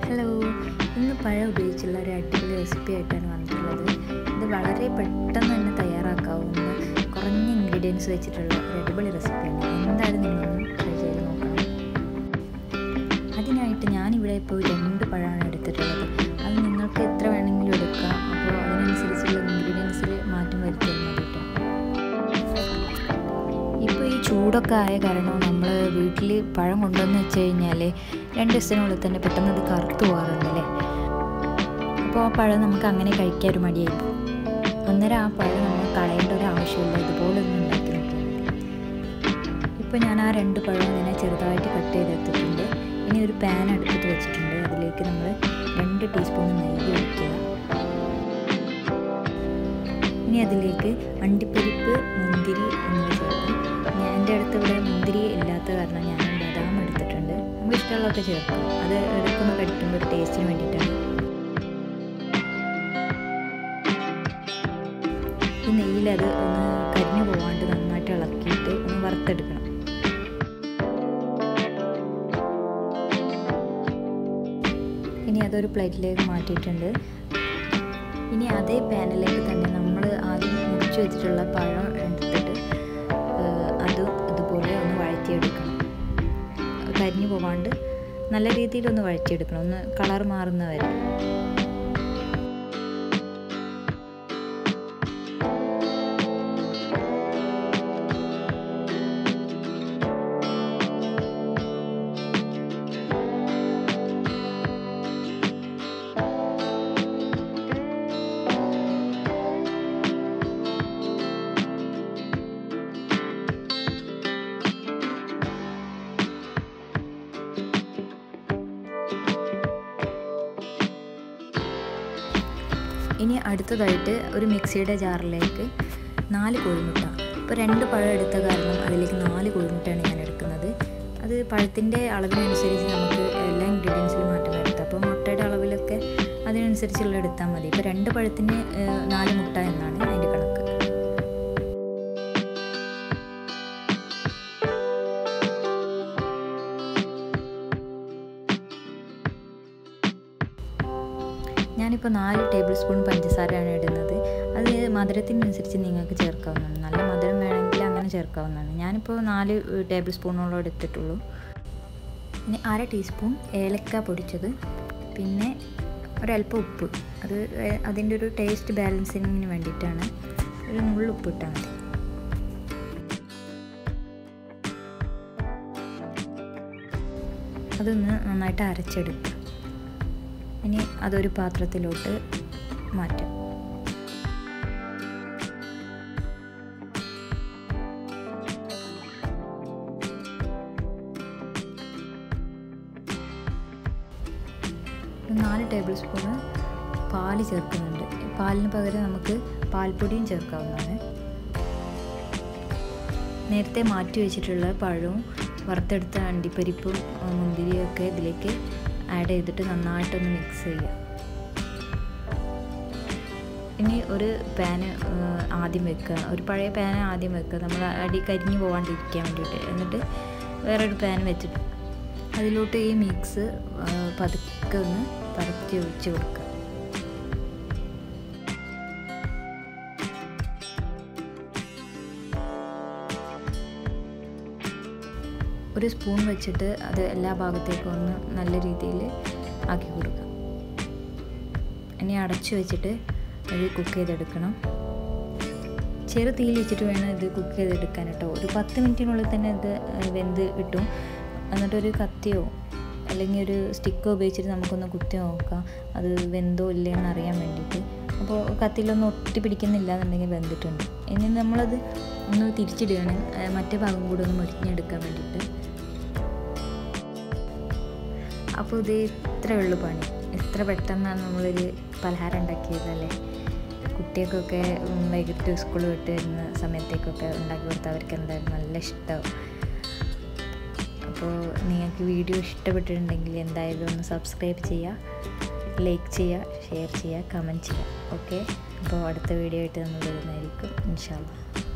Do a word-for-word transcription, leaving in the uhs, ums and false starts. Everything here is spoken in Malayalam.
ഹലോ, ഇന്ന് പഴം ഉപയോഗിച്ചുള്ള ഒരു അടിപൊളി റെസിപ്പി ആയിട്ടാണ് വന്നിട്ടുള്ളത്. ഇത് വളരെ പെട്ടെന്ന് തന്നെ തയ്യാറാക്കാവുന്ന കുറഞ്ഞ ഇൻഗ്രീഡിയൻസ് വെച്ചിട്ടുള്ള ഒരു അടിപൊളി റെസിപ്പിയാണ്. എന്തായാലും നിങ്ങളൊന്ന് ട്രൈ ചെയ്ത് നോക്കണം. അതിനായിട്ട് ഞാനിവിടെ ഇപ്പോൾ രണ്ട് പഴമാണ് എടുത്തിട്ടുള്ളത്. അത് നിങ്ങൾക്ക് എത്ര വേണമെങ്കിലും എടുക്കാം. അപ്പോൾ അതിനനുസരിച്ചുള്ള ഇൻഗ്രീഡിയൻസിൽ മാറ്റം വരുത്തിയാൽ മതി കേട്ടോ. ഇപ്പോൾ ഈ ചൂടൊക്കെ ആയ കാരണം നമ്മൾ വീട്ടിൽ പഴം കൊണ്ടുവന്ന് വെച്ച് കഴിഞ്ഞാൽ രണ്ട് ദിവസത്തിനുള്ളിൽ തന്നെ പെട്ടെന്ന് അത് കറുത്തു പോകാറുണ്ടല്ലേ. അപ്പോൾ ആ പഴം നമുക്ക് അങ്ങനെ കഴിക്കാൻ ഒരു മടിയായിരിക്കും. അന്നേരം ആ പഴം നമ്മൾ കളയേണ്ട ഒരു ആവശ്യമില്ല. ഇതുപോലെ ഒന്ന് ഉണ്ടാക്കി നോക്കിയാൽ മതി. ഇപ്പോൾ ഞാൻ ആ രണ്ട് പഴം ഇങ്ങനെ ചെറുതായിട്ട് കട്ട് ചെയ്തെടുത്തിട്ടുണ്ട്. ഇനി ഒരു പാൻ അടുപ്പത്ത് വെച്ചിട്ടുണ്ട്. അതിലേക്ക് നമ്മൾ രണ്ട് ടീസ്പൂൺ നെയ്യ് ഒഴിക്കുക. ഇനി അതിലേക്ക് അണ്ടിപ്പരിപ്പ്, മുന്തിരി എന്നിവ ചേർക്കും. ഞാൻ എൻ്റെ അടുത്ത് ഇവിടെ മുന്തിരി ഇല്ലാത്ത കാരണം ഞാൻ ബദാം എടുത്തിട്ടുണ്ട്. നമുക്ക് ഇഷ്ടമുള്ളതൊക്കെ ചേർക്കും. അത് എടുക്കുമ്പോൾ കടിക്കുമ്പോൾ ഒരു ടേസ്റ്റിന് വേണ്ടിയിട്ടാണ്. ഈ നെയ്യിലത് ഒന്ന് കരിഞ്ഞു പോകാണ്ട് നന്നായിട്ട് ഇളക്കിയിട്ട് ഒന്ന് വറുത്തെടുക്കണം. ഇനി അതൊരു പ്ലേറ്റിലേക്ക് മാറ്റിയിട്ടുണ്ട്. ഇനി അതേ പാനിലേക്ക് തന്നെ നമ്മൾ ആദ്യം മുറിച്ച് വെച്ചിട്ടുള്ള പഴം എടുത്തിട്ട് അത് ഇതുപോലെ ഒന്ന് വഴറ്റിയെടുക്കണം. കരിഞ്ഞു പോകാണ്ട് നല്ല രീതിയിലൊന്ന് വഴറ്റിയെടുക്കണം, ഒന്ന് കളർ മാറുന്നവരെ. ഇനി അടുത്തതായിട്ട് ഒരു മിക്സിയുടെ ജാറിലേക്ക് നാല് കോഴിമുട്ട. ഇപ്പോൾ രണ്ട് പഴം എടുത്ത കാരണം അതിലേക്ക് നാല് കോഴിമുട്ടയാണ് ഞാൻ എടുക്കുന്നത്. അത് പഴത്തിൻ്റെ അളവിനനുസരിച്ച് നമുക്ക് എല്ലാ ഇൻഗ്രീഡിയൻസിലും മാറ്റം വരുത്താം. അപ്പോൾ മുട്ടയുടെ അളവിലൊക്കെ അതിനനുസരിച്ചുള്ള എടുത്താൽ മതി. ഇപ്പോൾ രണ്ട് പഴത്തിന് നാല് മുട്ട എന്നാണ് അതിൻ്റെ കണക്ക്. ഞാനിപ്പോൾ നാല് ടേബിൾ സ്പൂൺ പഞ്ചസാരയാണ് ഇടുന്നത്. അത് മധുരത്തിനനുസരിച്ച് നിങ്ങൾക്ക് ചേർക്കാവുന്നതാണ്. നല്ല മധുരം വേണമെങ്കിൽ അങ്ങനെ ചേർക്കാവുന്നതാണ്. ഞാനിപ്പോൾ നാല് ടേബിൾ സ്പൂണോളം എടുത്തിട്ടുള്ളൂ. ഇനി അര ടീസ്പൂൺ ഏലക്ക പൊടിച്ചത്, പിന്നെ ഒരല്പം ഉപ്പ്. അത് അതിൻ്റെ ഒരു ടേസ്റ്റ് ബാലൻസിങ്ങിന് വേണ്ടിയിട്ടാണ്. ഒരു നുള്ളു ഉപ്പ് ഇട്ടാൽ മതി. അതൊന്ന് നന്നായിട്ട് അരച്ചെടുക്കുക. ഇനി അതൊരു പാത്രത്തിലോട്ട് മാറ്റാം. നാല് ടേബിൾ സ്പൂണ് പാല് ചേർക്കുന്നുണ്ട്. പാലിന് പകരം നമുക്ക് പാൽപ്പൊടിയും ചേർക്കാവുന്നതാണ്. നേരത്തെ മാറ്റി വെച്ചിട്ടുള്ള പഴവും വറുത്തെടുത്ത അണ്ടിപ്പരിപ്പും മുന്തിരിയൊക്കെ ഇതിലേക്ക് ആഡ് ചെയ്തിട്ട് നന്നായിട്ടൊന്ന് മിക്സ് ചെയ്യുക. ഇനി ഒരു പാന് ആദ്യം വെക്കുക. ഒരു പഴയ പാന് ആദ്യം വെക്കുക, നമ്മൾ അടി കരിഞ്ഞു പോകാണ്ടിരിക്കാൻ വേണ്ടിയിട്ട്. എന്നിട്ട് വേറൊരു പാൻ വെച്ചിട്ട് അതിലോട്ട് ഈ മിക്സ് പതുക്കെ ഒന്ന് പരത്തി ഒഴിച്ച് കൊടുക്കുക. ഒരു സ്പൂൺ വെച്ചിട്ട് അത് എല്ലാ ഭാഗത്തേക്കും ഒന്ന് നല്ല രീതിയിൽ ആക്കി കൊടുക്കുക. ഇനി അടച്ചു വെച്ചിട്ട് ഇത് കുക്ക് ചെയ്തെടുക്കണം. ചെറു തീയിൽ വെച്ചിട്ട് വേണം ഇത് കുക്ക് ചെയ്തെടുക്കാൻ കേട്ടോ. ഒരു പത്ത് മിനിറ്റിനുള്ളിൽ തന്നെ ഇത് വെന്ത് കിട്ടും. എന്നിട്ടൊരു കത്തിയോ അല്ലെങ്കിൽ ഒരു സ്റ്റിക്കോ ഉപയോഗിച്ചിട്ട് നമുക്കൊന്ന് കുത്തി നോക്കാം അത് വെന്തോ ഇല്ലേ എന്ന് അറിയാൻ വേണ്ടിയിട്ട്. അപ്പോൾ കത്തിയിലൊന്നും ഒട്ടി പിടിക്കുന്നില്ല എന്നുണ്ടെങ്കിൽ വെന്തിട്ടുണ്ട്. ഇനി നമ്മളത് ഒന്ന് തിരിച്ചിടുകയാണ്, മറ്റേ ഭാഗം കൂടെ ഒന്ന് മുരിഞ്ഞെടുക്കാൻ വേണ്ടിയിട്ട്. അപ്പോൾ ഇത് ഇത്ര ഉള്ളു പണി. ഇത്ര പെട്ടെന്നാണ് നമ്മളൊരു പലഹാരം ഉണ്ടാക്കിയതല്ലേ. കുട്ടികൾക്കൊക്കെ വൈകിട്ട് സ്കൂൾ വിട്ട് വരുന്ന സമയത്തേക്കൊക്കെ ഉണ്ടാക്കി കൊടുത്താൽ അവർക്ക് എന്തായാലും നല്ല ഇഷ്ടമാവും. അപ്പോൾ നിങ്ങൾക്ക് വീഡിയോ ഇഷ്ടപ്പെട്ടിട്ടുണ്ടെങ്കിൽ എന്തായാലും ഒന്ന് സബ്സ്ക്രൈബ് ചെയ്യുക, ലൈക്ക് ചെയ്യുക, ഷെയർ ചെയ്യുക, കമൻറ്റ് ചെയ്യുക. ഓക്കെ, അപ്പോൾ അടുത്ത വീഡിയോ ആയിട്ട് നമ്മൾ വരുന്നതായിരിക്കും ഇൻഷാ അല്ലാഹ്.